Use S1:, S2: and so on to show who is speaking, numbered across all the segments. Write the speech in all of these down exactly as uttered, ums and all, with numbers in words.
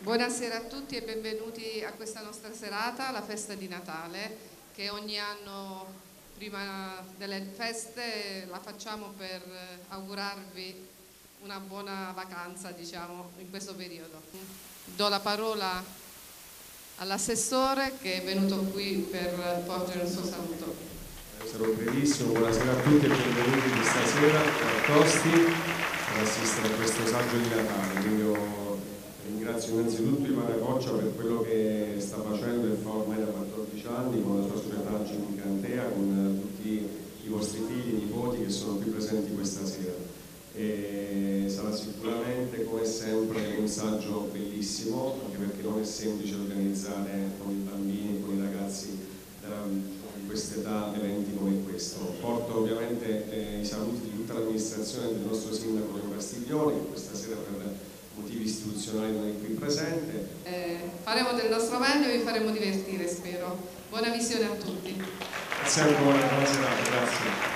S1: Buonasera a tutti e benvenuti a questa nostra serata, la festa di Natale, che ogni anno prima delle feste la facciamo per augurarvi una buona vacanza, diciamo, in questo periodo. Do la parola all'assessore che è venuto qui per porgere il suo saluto.
S2: Sarò brevissimo, buonasera a tutti e benvenuti questa sera a Tosti per assistere a questo saggio di Natale. Quindi io ringrazio innanzitutto Ivana Coccia per quello che sta facendo e fa ormai da quattordici anni con la sua società Gimicantea, con tutti i vostri figli e nipoti che sono qui presenti questa sera. E sarà sicuramente, come sempre, un saggio bellissimo, anche perché non è semplice organizzare con i bambini, con i ragazzi della, di questa età eventi come questo. Porto ovviamente eh, i saluti di tutta l'amministrazione del nostro sindaco Leo Castiglioni, che questa sera per motivi istituzionali non è qui presente.
S1: Eh, faremo del nostro meglio e vi faremo divertire, spero. Buona visione a tutti.
S2: Grazie ancora, buona serata, grazie.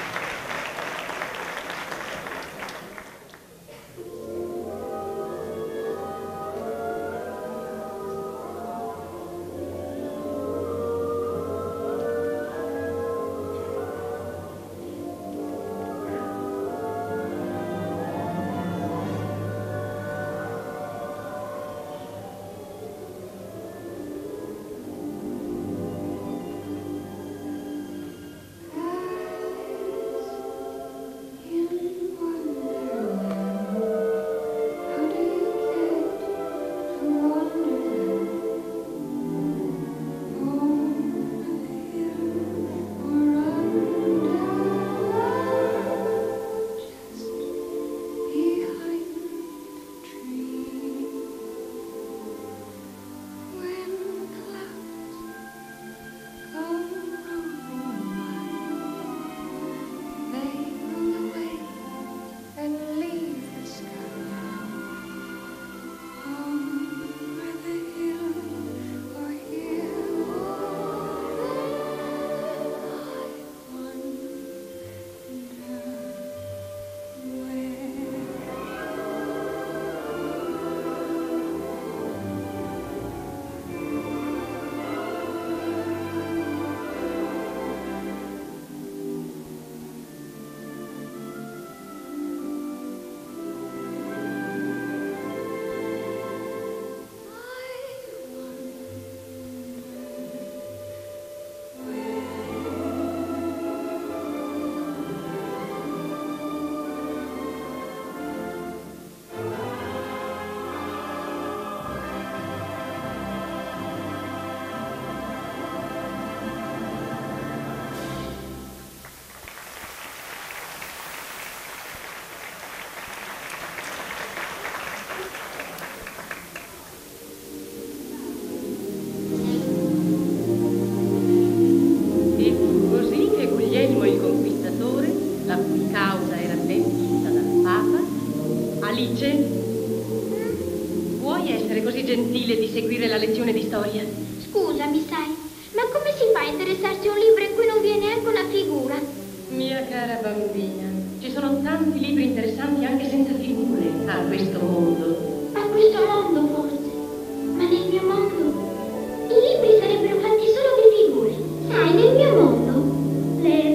S3: Gentile di seguire la lezione di storia.
S4: Scusami, sai, ma come si fa a interessarsi a un libro in cui non viene neanche una figura?
S3: Mia cara bambina, ci sono tanti libri interessanti anche senza figure a questo mondo.
S4: A questo mondo forse, ma nel mio mondo i libri sarebbero fatti solo di figure. Sai, nel mio mondo le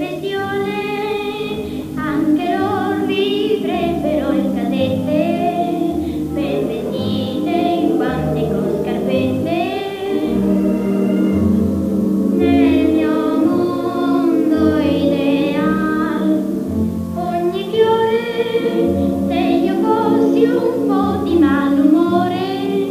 S4: bestiole anche loro vivrebbero in casette.
S5: Se io fossi un po' di malumore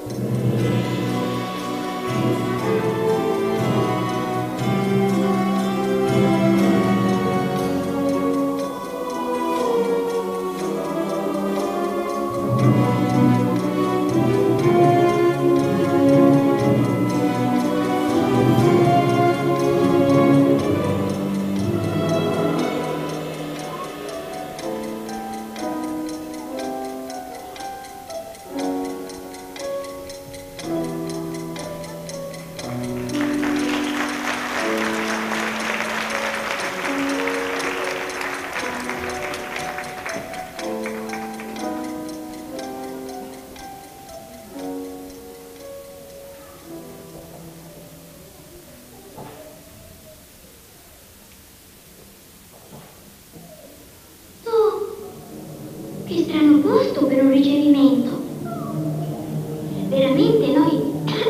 S4: Che strano posto per un ricevimento. Veramente noi...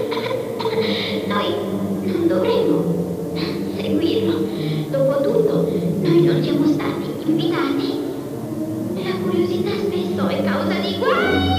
S4: noi non dovremmo seguirlo. Dopotutto, noi non siamo stati invitati. La curiosità spesso è causa di guai.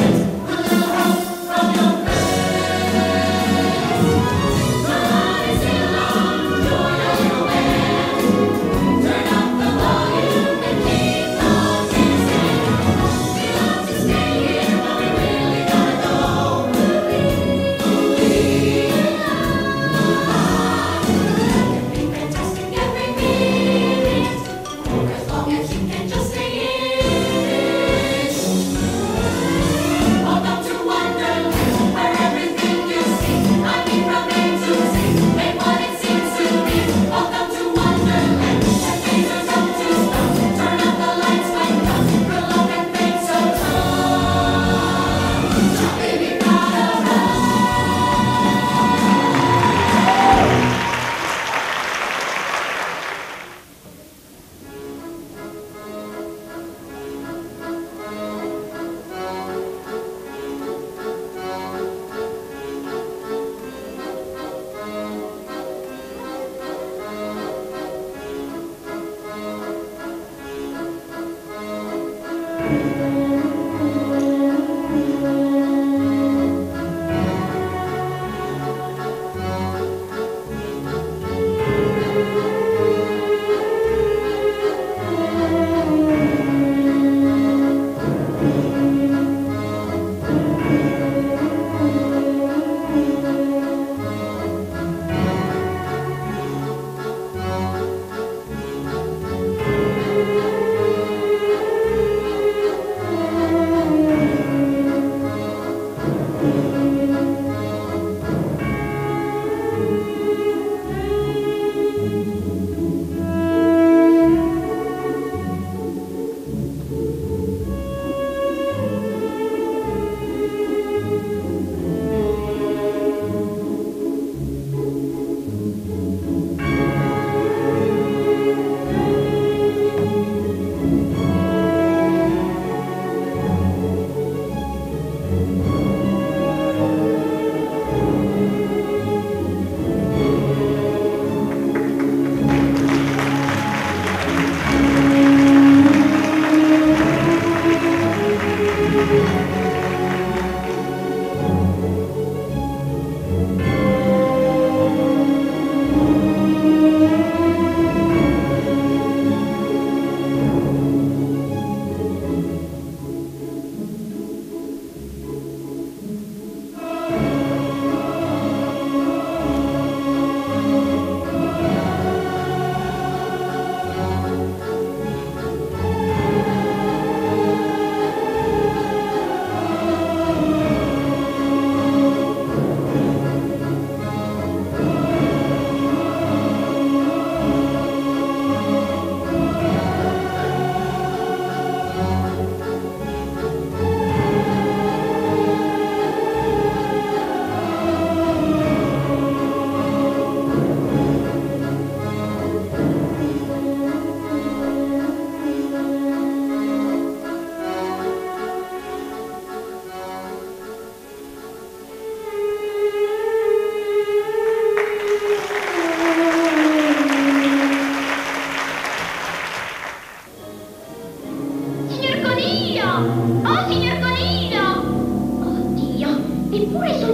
S5: What is it?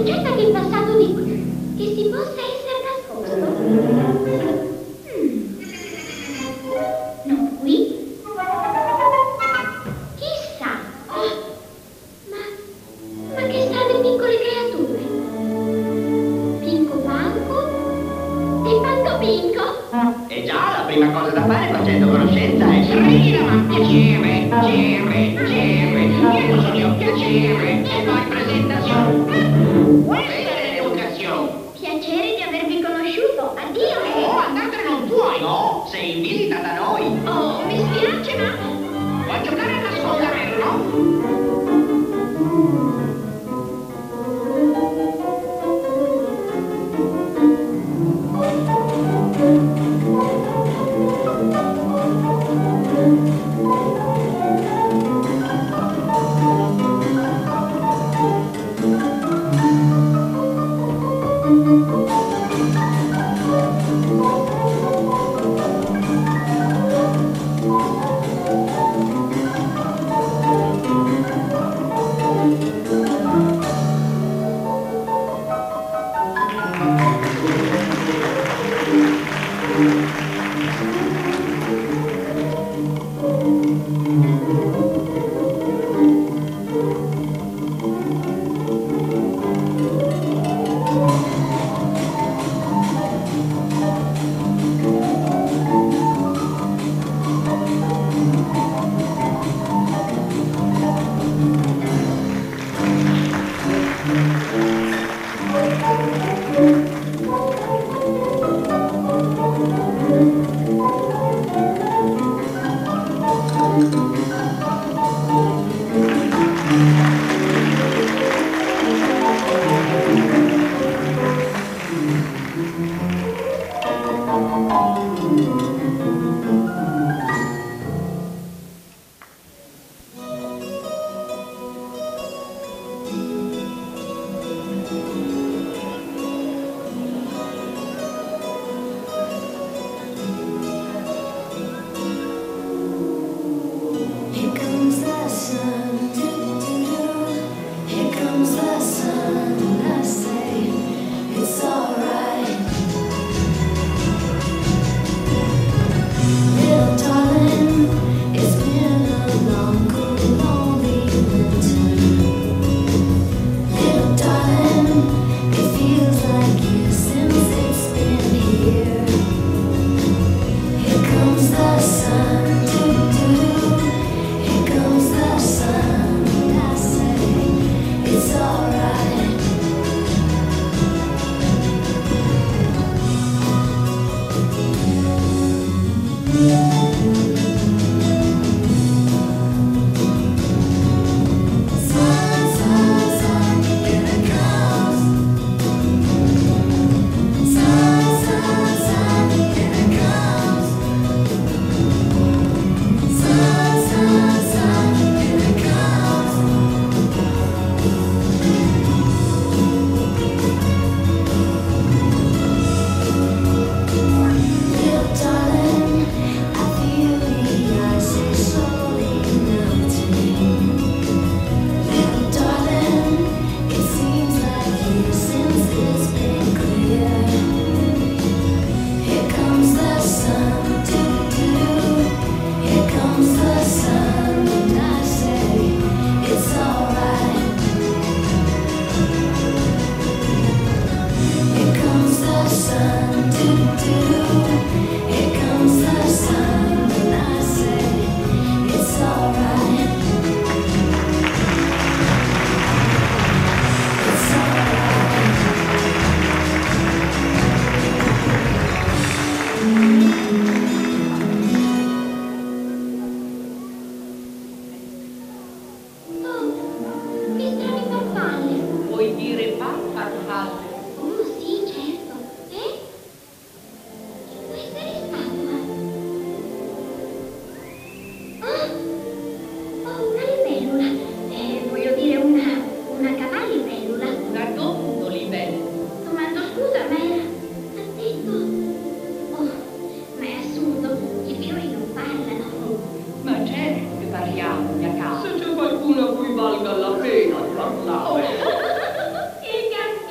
S4: certa che il passato di qui, che si possa essere nascosto. Mm. Non qui? Chissà. Oh. Ma, ma che strane piccole creature. Pinco Panco e Panco Pinco.
S5: E già, la prima cosa da fare facendo conoscenza è Srira, ma piacere, piacere, piacere, io sono io, piacere, e poi presentazione. Questa è l'educazione.
S4: Piacere di avervi conosciuto. Addio.
S5: Oh, andatene non puoi, no? Sei in visita da noi.
S4: Oh, mi spiace, ma...
S5: Vuoi giocare a nasconderlo?
S6: qualcuno a cui valga la pena di parlare.
S4: Il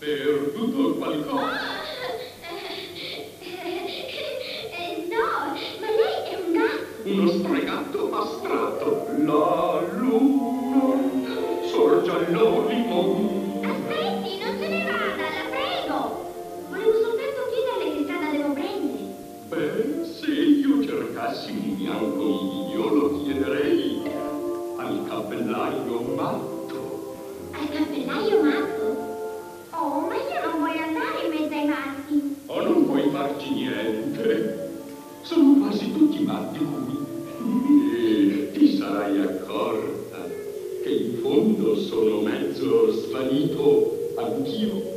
S6: Perduto qualcosa?
S4: Eh, no, ma lei è un gatto.
S6: Uno stregato astratto. La luna sorge all'orimonte.
S4: Aspetti, non se ne vada, la prego. Volevo soltanto chiederle che strada devo prendere.
S6: Beh, se io cercassi un bianco io lo chiederei al cappellaio matto.
S4: Al cappellaio matto? Oh, ma io non voglio andare in mezzo ai matti.
S6: O non puoi farci niente. Sono quasi tutti matti qui. E ti sarai accorta che in fondo sono mezzo svanito anch'io.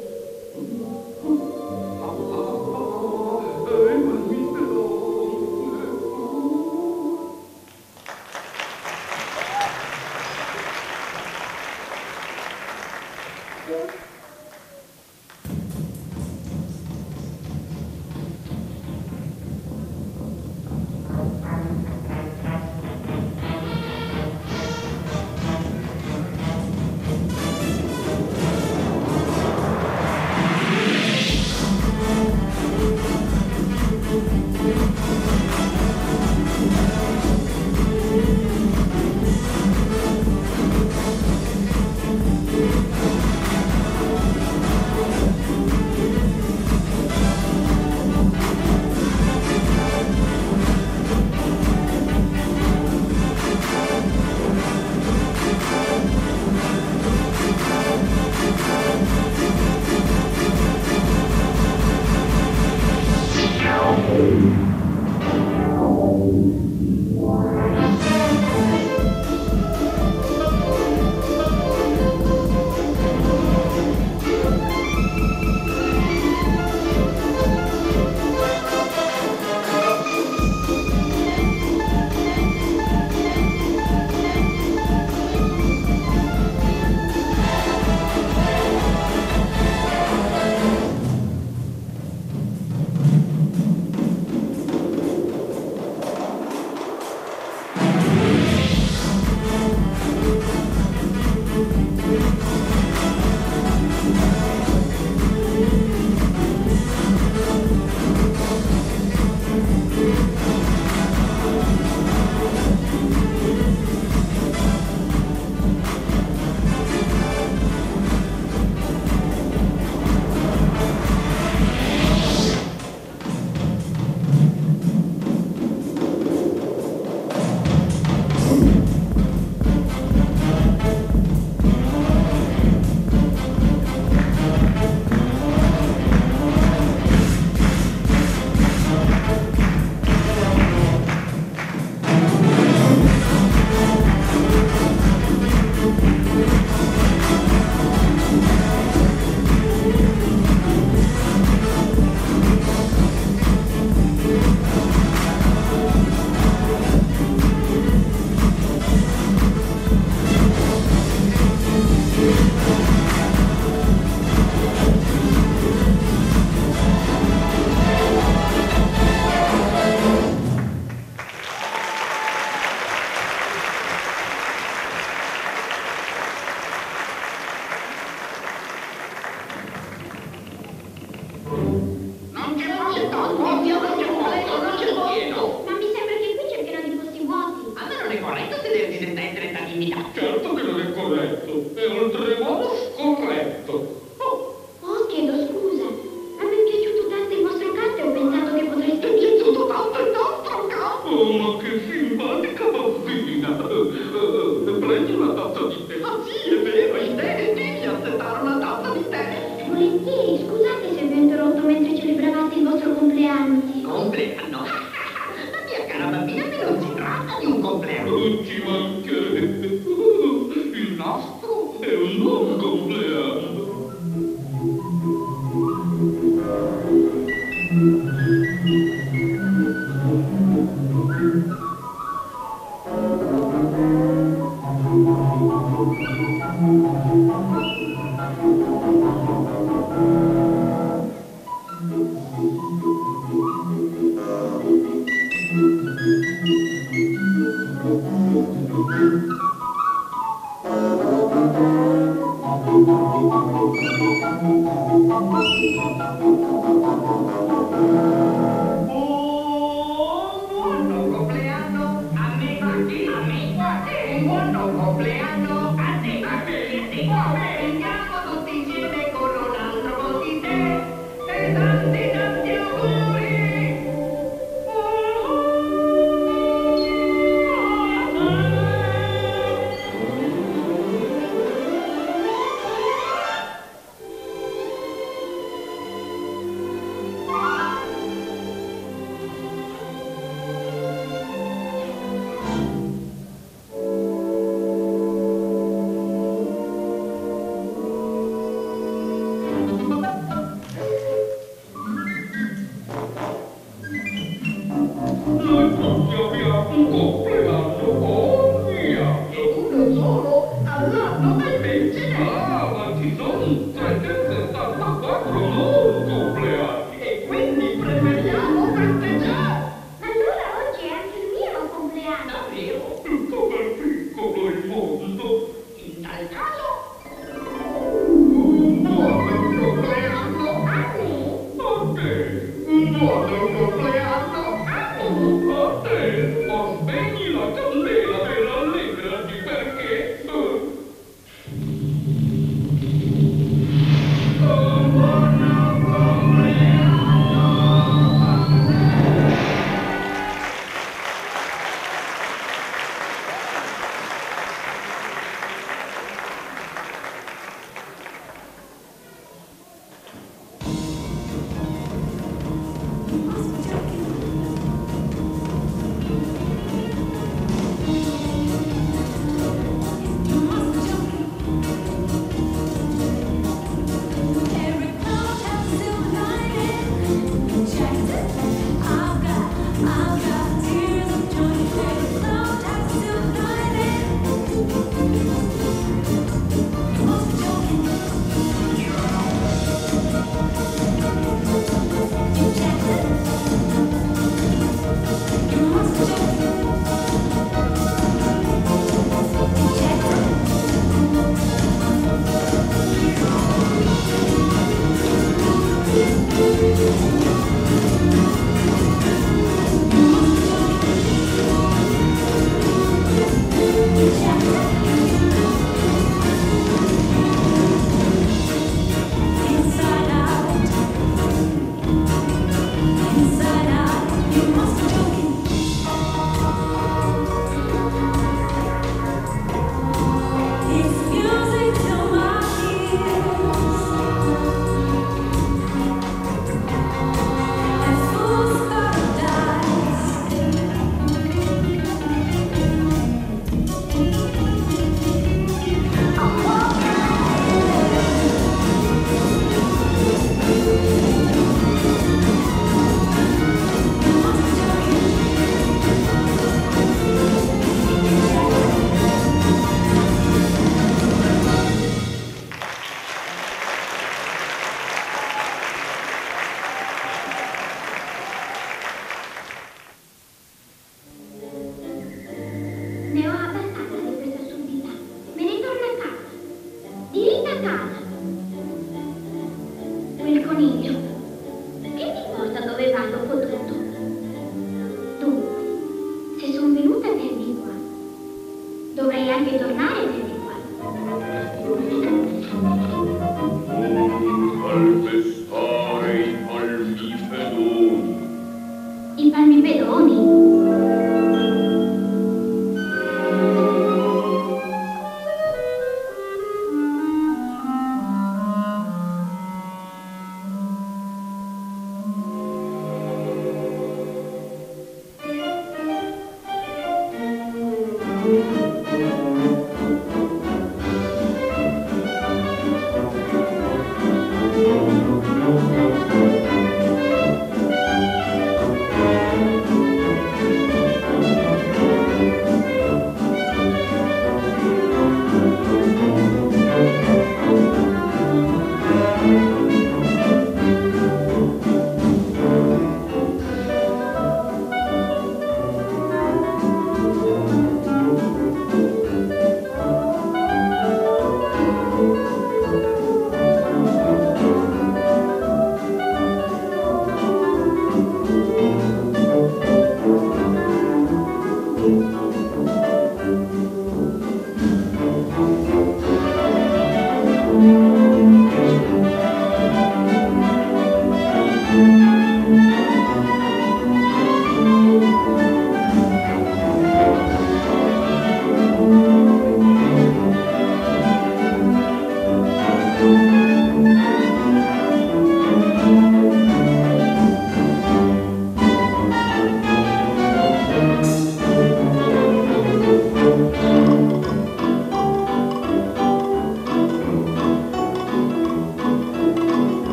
S6: Certo che non è corretto, è oltremodo scorretto.
S4: Oh, oh, chiedo scusa. A me è piaciuto tanto il vostro gatto e ho pensato che potreste...
S6: Ti è piaciuto tanto il nostro gatto? Oh, ma che simpatica bambina. Uh, uh, prendi una tazza di tè. Ah, sì, è vero, il tè, devi aspettare una tazza di tè.
S4: Volentieri, scusate se vi ho interrotto mentre celebravate il vostro compleanno.
S5: Compleanno? La mia cara bambina, me non si tratta di un compleanno.
S6: Non ci mancherebbe. Uh, il nostro è un buon compleanno.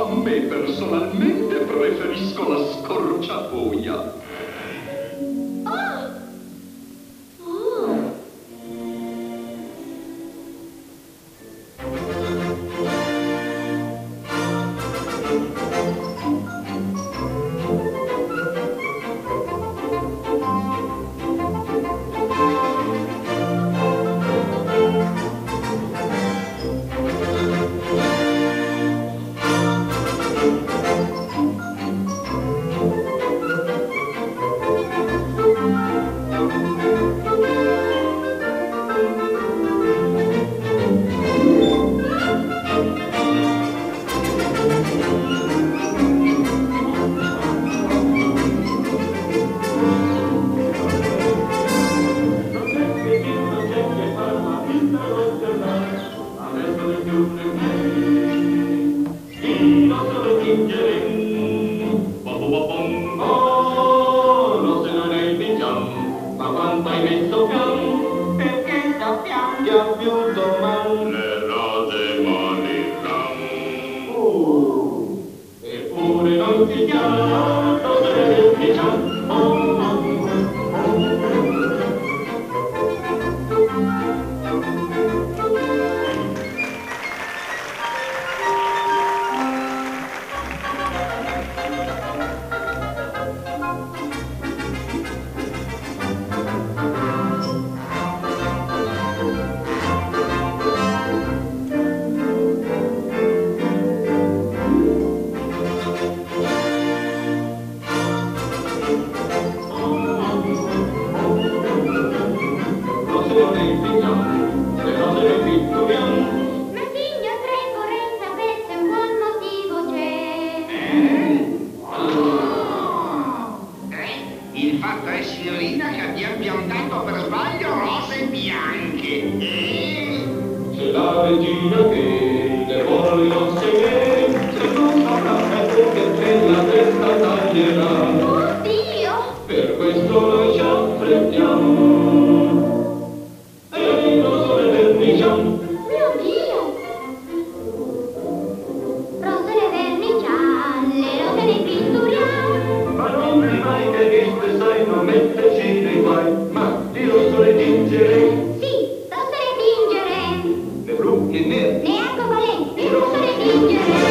S6: A me personalmente preferisco la scorciatoia.
S4: Ne arcobaleno, e non so le tingere.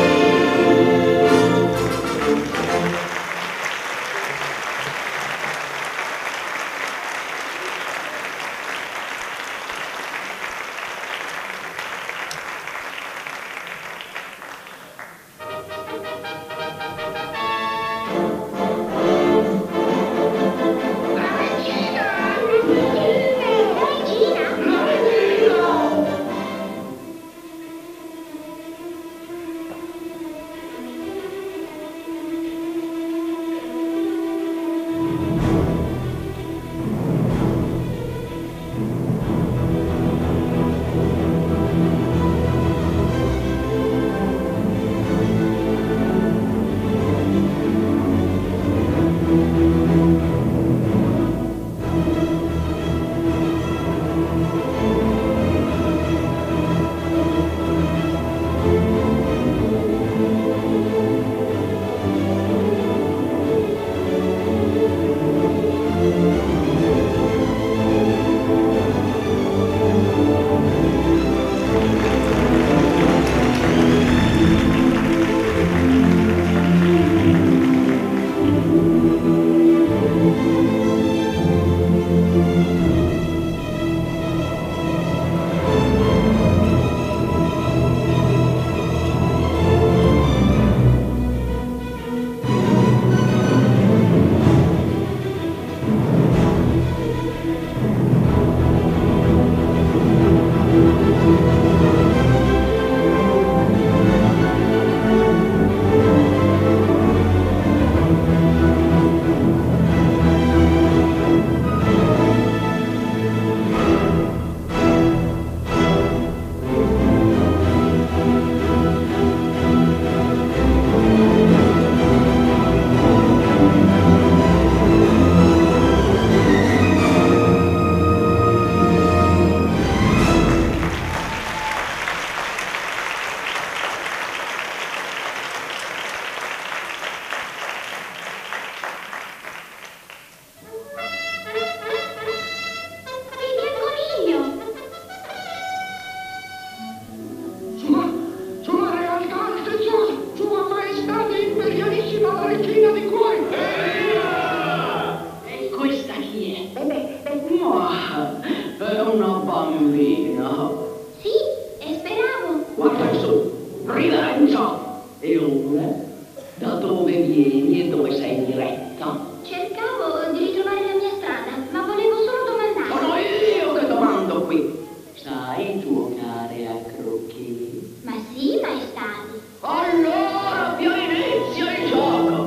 S5: bambina.
S4: Sì, e speravo.
S5: Guarda su, Rivenza. E ora? Da dove vieni e dove sei diretta?
S4: Cercavo di ritrovare la mia strada, ma volevo solo domandare.
S5: Sono io che domando qui. Sai giocare a croquet?
S4: Ma sì, maestà.
S5: Allora, più inizio il gioco.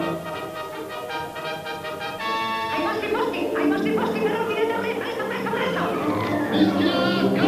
S7: Ai vostri posti, ai vostri posti per ordine del re, presto, presto, presto!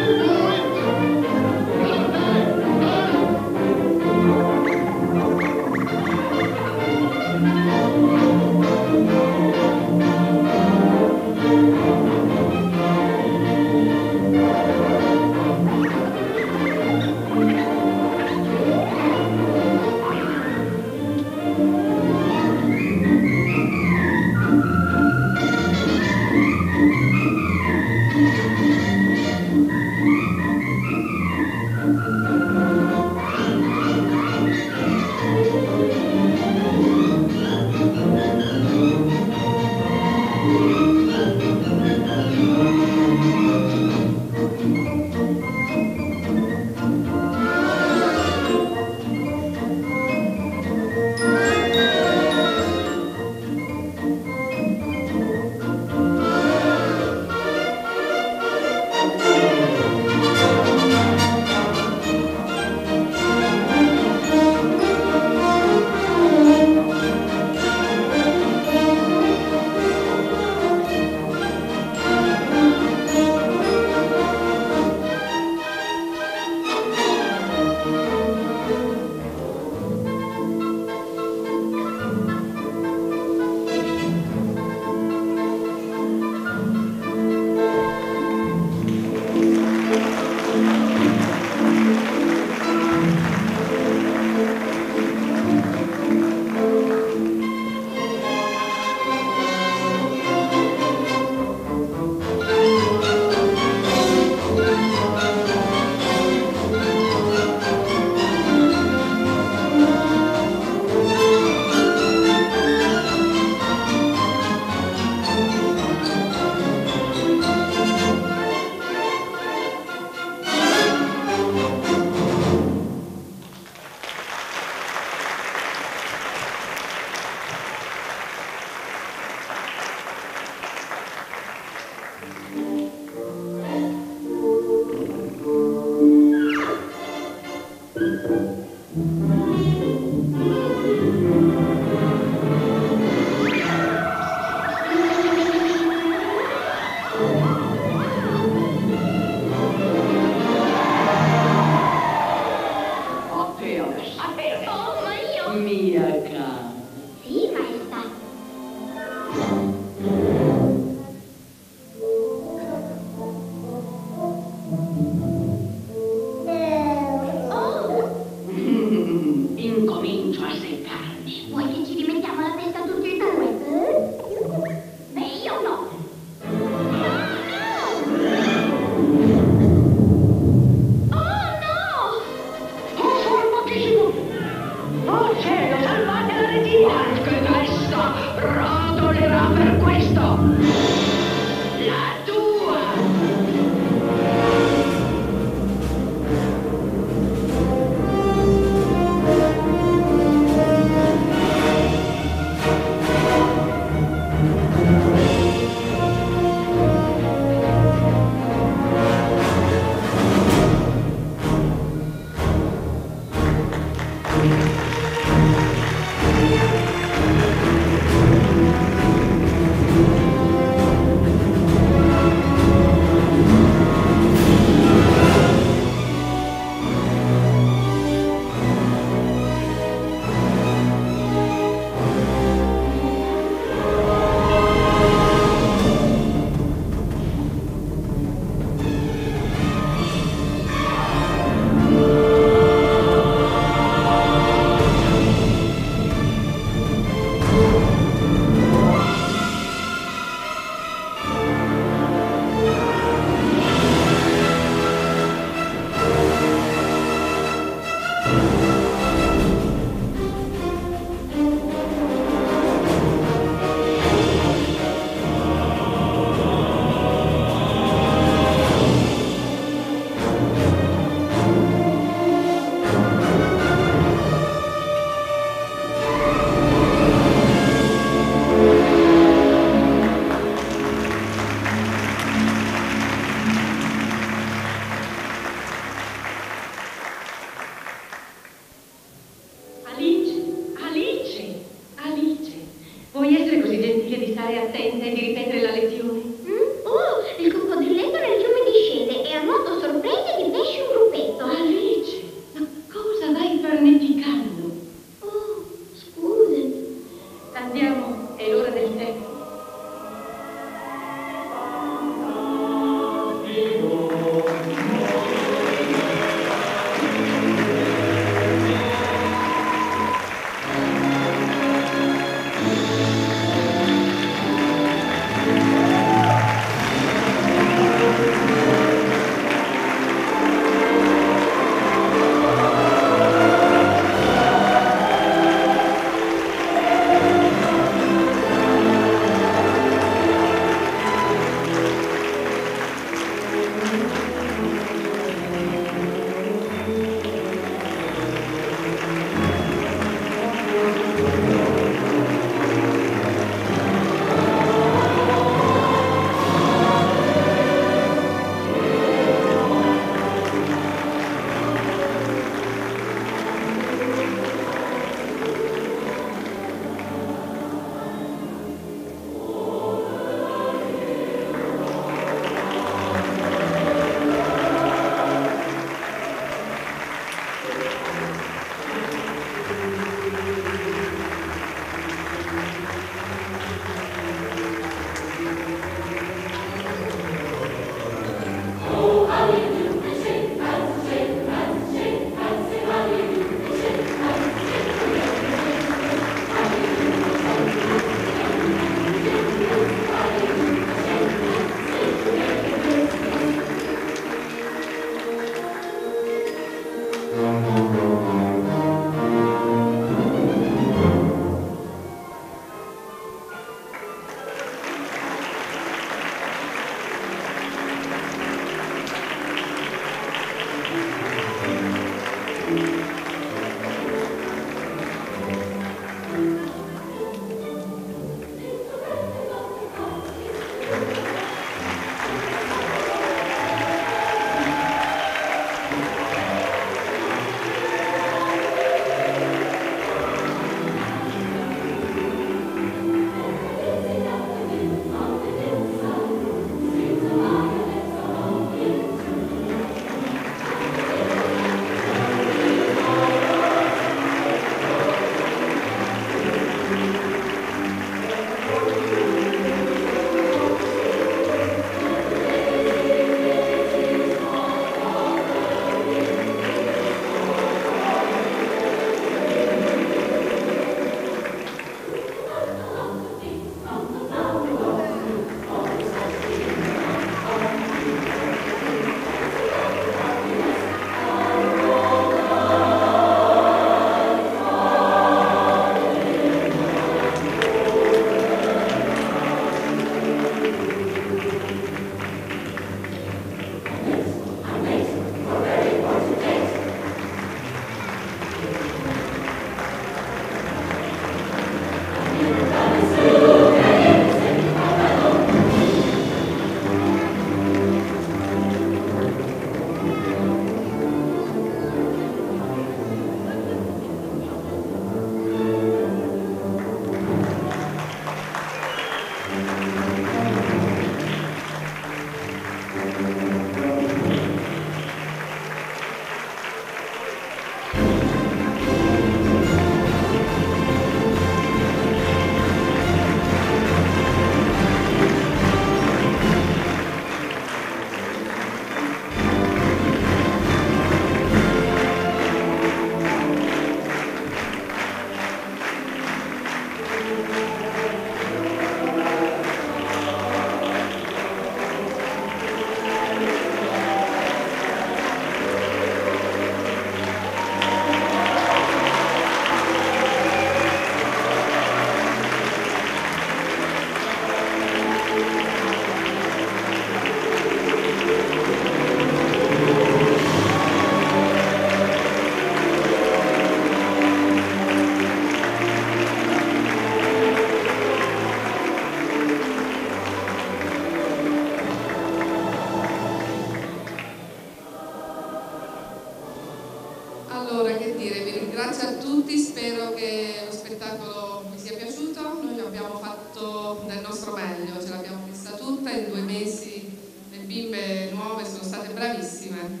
S1: Grazie a tutti, spero che lo spettacolo vi sia piaciuto. Noi abbiamo fatto del nostro meglio, ce l'abbiamo messa tutta in due mesi. Le bimbe nuove sono state bravissime.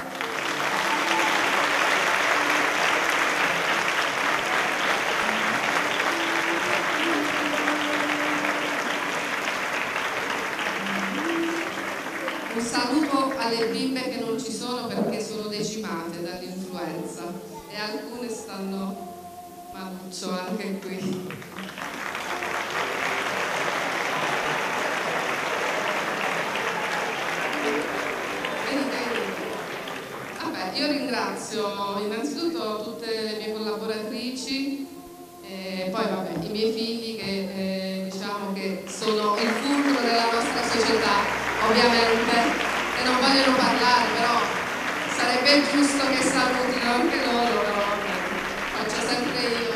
S1: Un saluto alle bimbe che non ci sono perché sono decimate dall'influenza e alcune stanno maluccio anche qui. Vedi, vedi. Vabbè, io ringrazio innanzitutto tutte le mie collaboratrici e poi vabbè, i miei figli che eh, diciamo che sono il fulcro della nostra società. Ovviamente, e non vogliono parlare, però sarebbe giusto che salutino anche loro, però faccio sempre io.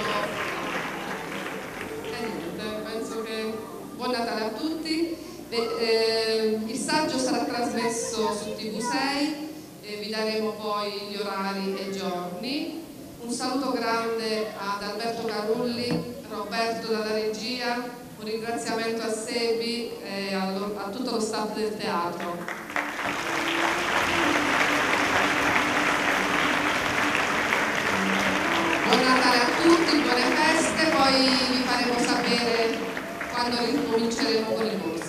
S1: E niente, penso che buon Natale a tutti. E, eh, il saggio sarà trasmesso su T V sei, e vi daremo poi gli orari e i giorni. Un saluto grande ad Alberto Carulli, Roberto dalla regia. Un ringraziamento a Sebi e a, a tutto lo staff del teatro. Buon Natale a tutti, buone feste, poi vi faremo sapere quando ricominceremo con i corsi.